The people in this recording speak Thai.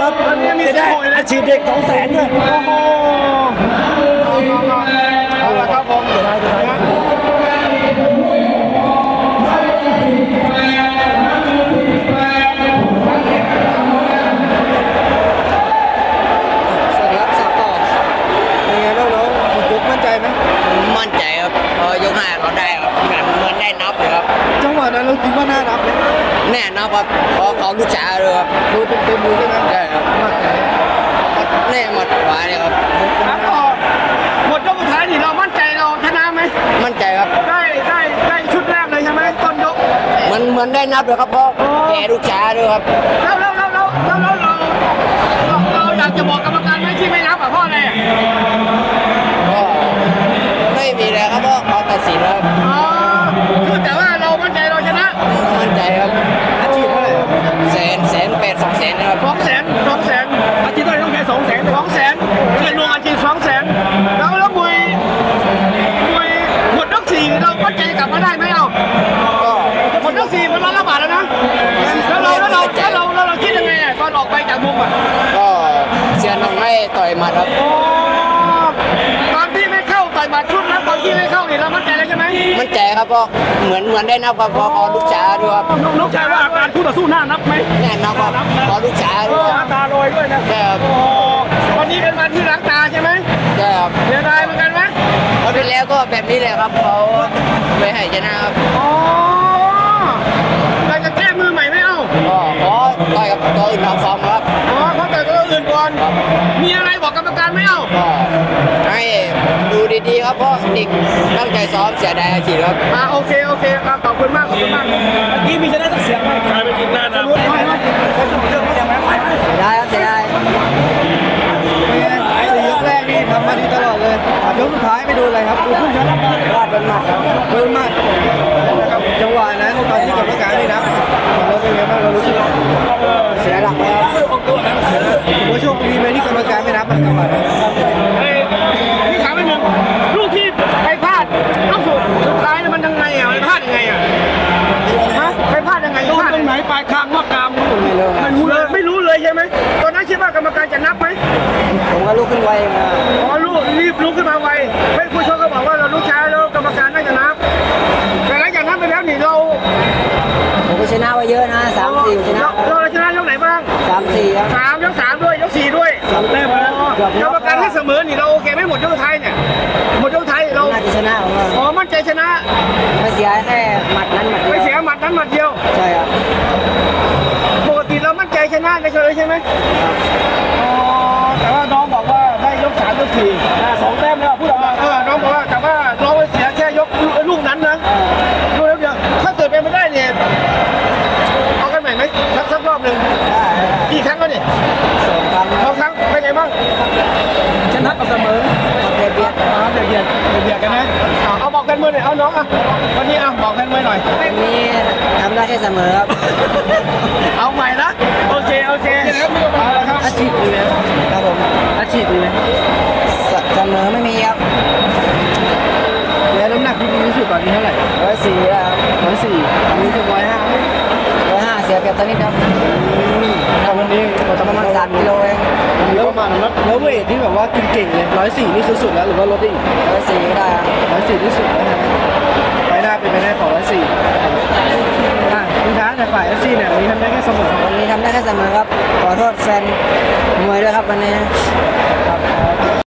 ครับจะได้อาชีพเด็ก200,000ด้วยเอาละครับผมจะได้มั่นใจไหมมั่นใจครับพอยก5เราได้ครับเหมือนได้นับเลยครับจังหวะนั้นเราคิดว่าน่านับไหมแน่นับครับเพราะเขาลูกช้าเลยครับดูเต็มมือใช่ไหมได้ครับหมัดไหนแน่หมดขวาเนี่ยครับหมดยกสุดท้ายนี่เรามั่นใจเราชนะไหมมั่นใจครับได้ชุดแรกเลยใช่ไหมต้นยกเหมือนได้นับเลยครับเพราะแกลูกช้าด้วยครับแล้วเราอยากจะบอกกรรมการไหมที่ไม่นับอ่ะเพราะอะไรไม่มีเลยครับเพราะเขาตัดสินแล้วคือแต่ว่าเรามั่นใจเราชนะมั่นใจครับอาชีพเท่าไหร่ 100,000 200,000ครับ 200,000อาชีพเท่าไหร่ต้องแค่200,000เงินรวมอาชีพ200,000แล้วมวยหมดยก4เรามั่นใจกลับมาได้ไหมเอาหมดยก4มัน1,000,000 บาทแล้วนะแล้วเราคิดยังไงอ่ะตอนออกไปจากมุมอ่ะก็เสียน้องให้ต่อยหมัดครับตอนที่ไม่เข้าต่อยหมัดชุดแล้วตอนที่ไม่เข้าเนี่ยเรามั่นใจแล้วใช่ไหมมั่นใจครับเพราะเหมือนได้นับครับเพราะเขาลูกช้าด้วยครับลูกชายว่าอาการคู่ต่อสู้น่านับไหมแน่นับครับเพราะลูกช้าด้วยตาลอยด้วยนะใช่ครับวันนี้เป็นวันที่ล้างตาใช่ไหมใช่ครับเสียดายเหมือนกันไหมเพราะที่แล้วก็แบบนี้แหละครับเขาไม่ให้ชนะครับเราจะแก้มือใหม่ไม่เอาก็ขอต่อยกับตัวอื่นทำฟอร์มครับเขาต่อยกับตัวอื่นก่อนมีอะไรบอกกรรมการไม่เอาก็ให้ดูดีๆครับเพราะเด็กตั้งใจซ้อมเสียดายอาชีพครับโอเคขอบคุณมากนี่มีจะได้ต้องเสียงไหมใครไปกินหน้านะได้ครับเสียดายยกแรกนี่ทำมาดีตลอดเลยยกสุดท้ายไปดูอะไรครับดูผู้ชนะวาดเป็นหมัดครับเบิ้ลมัดจังหวะนั้นตอนที่กรรมการไม่นับเราเป็นไงบ้างเรารู้สึกเสียหลักแล้วว่าโชคดีไหมที่กรรมการไม่นับจังหวะนั้นนี่ถามไปหนึ่งลูกที่ไปพลาดลูกสุดท้ายมันยังไงอ่ะไปพลาดยังไงอ่ะไปพลาดยังไงโดนตรงไหนปลายคางว่ากามไม่รู้เลยใช่ไหมตอนนั้นคิดว่ากรรมการจะนับไหมผมก็ลุกขึ้นไวมารีบลุกขึ้นมาไวไม่ผู้ชมก็บอกว่าเราลุกช้าแล้วกรรมการน่าจะนับแต่หลังจากนั้นไปแล้วนี่ผมก็ชนะไว้เยอะนะ3-4ชนะเราชนะยกไหนบ้าง 3-4ครับ 3ยก3ด้วยยก4ด้วย 3 แต้มแล้วกรรมการให้เสมอนี่เราโอเคไม่หมดยกไทยเนี่ยหมดยกไทยเราน่าจะชนะมั่นใจชนะไม่เสียแค่หมัดนั้นหมัดเดียวไม่เสียหมัดนั้นหมัดเดียวใช่ครับปกติเรามั่นใจชนะเลยใช่ไหมแต่ว่าน้องบอกว่าได้ยก3ยก4 2 แต้มแล้วพูดออกมาน้องบอกว่าแต่ว่าเราเสียแค่ยกลูกนั้นนะลูกเดียวถ้าเกิดเป็นไม่ได้เนี่ยเอากันใหม่ไหมสักรอบหนึ่งกี่ครั้งก็เนี่ย2 ครั้งเป็นไงบ้างชนะกับเสมอเบียดกันนะเอาบอกกันมือหน่อยเอาน้องวันนี้บอกกันมือหน่อยวันนี้ทำได้แค่เสมอครับเอาใหม่นะโอเคครับอาชีพดีไหมครับผมอาชีพดีไหมเสมอไม่มีครับแล้วน้ำหนักที่ดีที่สุดตอนนี้เท่าไหร่ 104แล้ว 104มีถึง 105เสียเปรียบตอนนี้ครับวันนี้ประมาณ3 กิโลเองแล้วประมาณแล้วเวทที่แบบว่าเก่งๆเลย104นี่คือสุดแล้วหรือว่าลดได้อีก 104ได้ 104ที่สุดแล้วนะไปหน้าเป็นไปได้ของ104คุณท้าแต่ฝ่ายFCเนี่ยวันนี้ทำได้แค่เสมอครับขอโทษแฟนมวยด้วยครับวันนี้ครับ